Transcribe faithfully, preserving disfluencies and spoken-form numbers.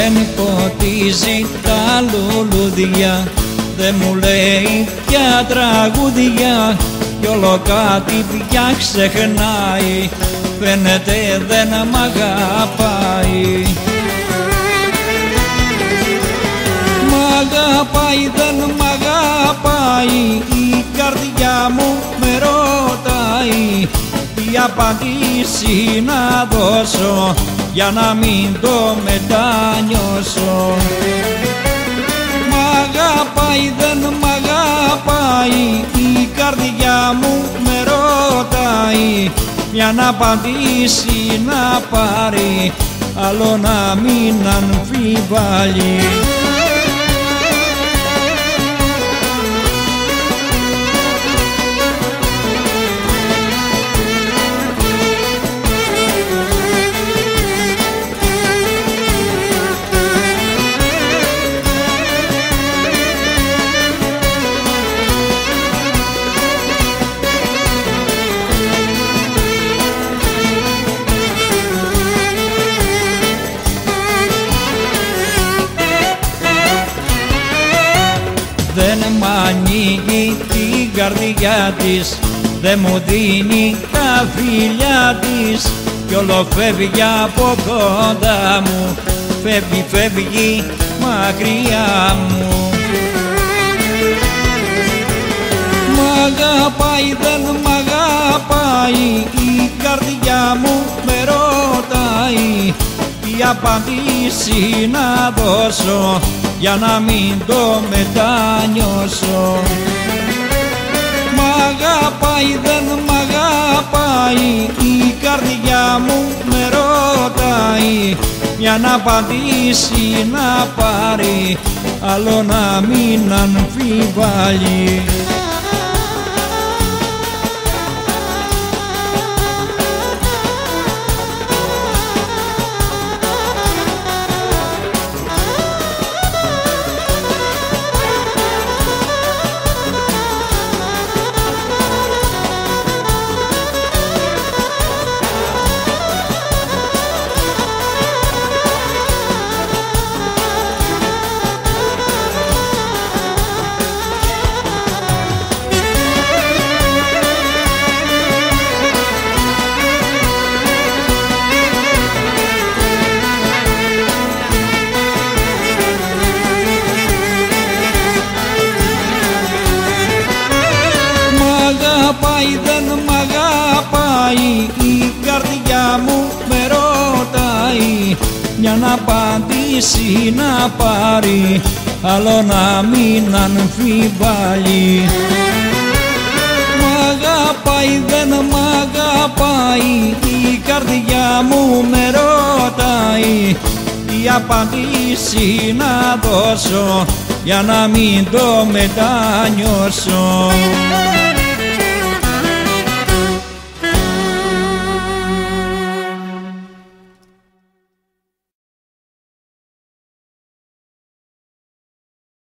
δεν ποτίζει τα λουλούδια, δεν μου λέει πια τραγούδια κι όλο κάτι πια ξεχνάει, φαίνεται δεν μ' αγαπάει. Μ' αγαπάει, δεν μ' αγαπάει, η καρδιά μου με ρωτάει τι απαντήσει να δώσω για να μην το μετανιώσω. Μ' αγαπάει, δεν μ' αγαπάει, η καρδιά μου με ρωτάει μια να απαντήσει να πάρει, άλλο να μην αμφιβάλλει. Δεν μ' ανοίγει την καρδιά της, δεν μου δίνει τα φιλιά της κι όλο φεύγει από κοντά μου, φεύγει, φεύγει μακριά μου. Μ' αγαπάει, δεν μ' αγαπάει, η καρδιά μου με ρωτάει τι απαντήσει να δώσω για να μην το μετανιώσω. Μ' αγαπάει, δεν μ' αγαπάει, η καρδιά μου με ρωτάει για να απαντήσει να πάρει, άλλο να μην αμφιβάλλει. Μ' αγαπάει, δεν μ' αγαπάει, η καρδιά μου με ρωτάει για να απαντήσει να πάρει, άλλο να μην αμφιβάλλει. Μ' αγαπάει, δεν μ' αγαπάει, η καρδιά μου με ρωτάει τι απαντήσει να δώσω για να μην το μετανιώσω.